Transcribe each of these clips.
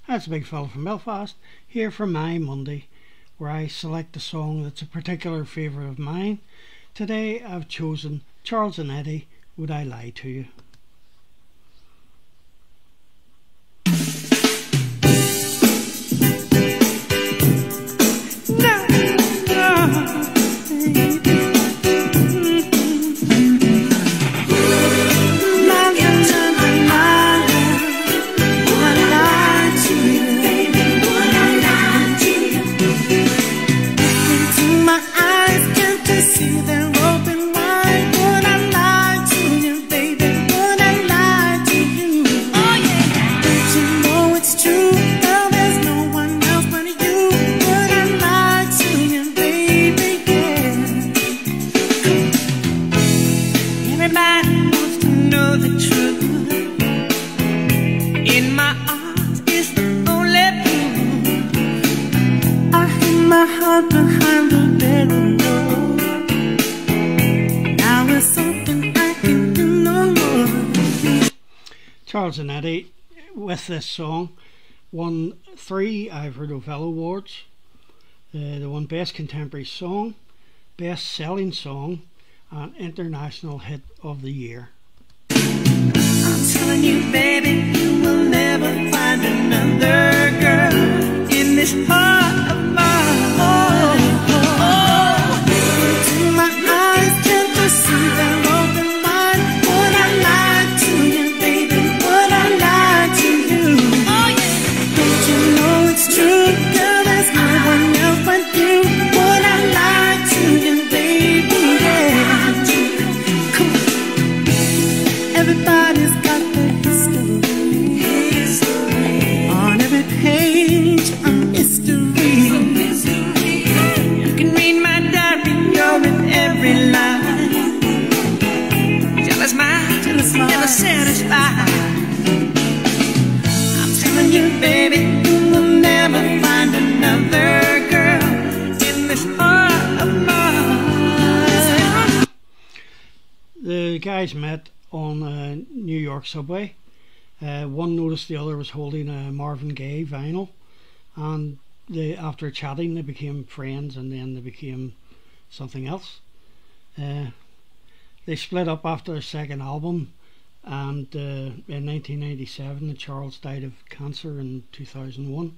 That's a big fella from Belfast, here for my Monday, where I select a song that's a particular favourite of mine. Today I've chosen Charles and Eddie, Would I Lie to You? Behind the bedroom door. Now it's something I can do no more. Charles and Eddie with this song won 3 Ivor Novello Awards. They won Best Contemporary Song, Best Selling Song and International Hit of the Year. I'm telling you, baby, you will never find another girl in this heart of mine. Everybody's got their history. On every page, a mystery. You can read my diary, you're in every line. Jealous mind, never satisfied. I'm telling you, baby, you will never find another girl in this heart of mine. The guys met on a New York subway. One noticed the other was holding a Marvin Gaye vinyl, and after chatting they became friends, and then they became something else. They split up after their second album, and in 1997 Charles died of cancer in 2001.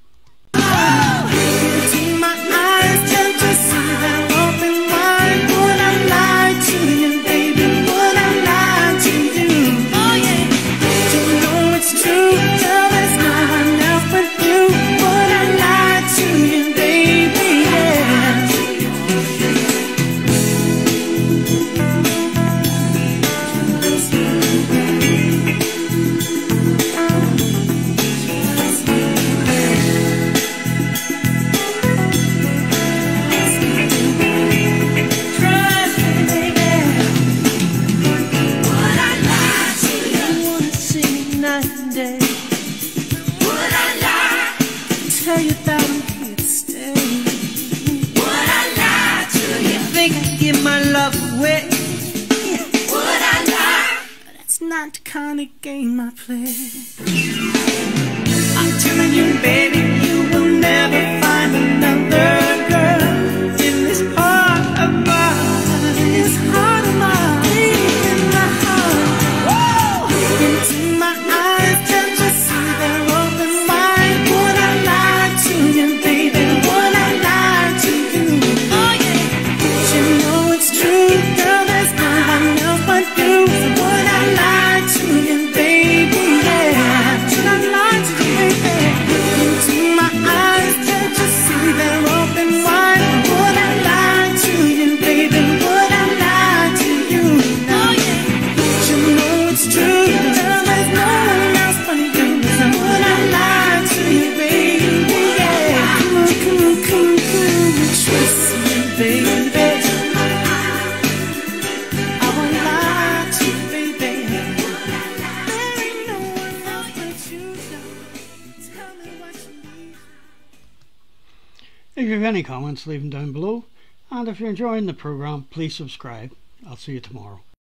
Tell you that I'm here to stay. Would I lie to you? Think I'd give my love away? Would I lie? But that's not the kind of game I play. I'm telling you, baby, you will never find another girl in this heart of mine. This heart of mine, in my heart. Whoa! Into my eyes, can't you see they're open wide? Would I lie to you, baby? Would I lie to you? Oh yeah. But you know it's true, girl, there's no one else but you. So would I lie to you, baby? Yeah. Should I lie to you, baby? Into my eyes, can't you see they're open wide? Would I lie to you, baby? Would I lie to you? Oh yeah. But you know it's true, girl, there's no one else but you. So would I lie to you, baby? Yeah. Come on, come on, come on, come on, trust me, baby. I won't lie to you, baby. There ain't no one else but you. Tell me what you need. If you have any comments, leave them down below, and if you're enjoying the programme, please subscribe. I'll see you tomorrow.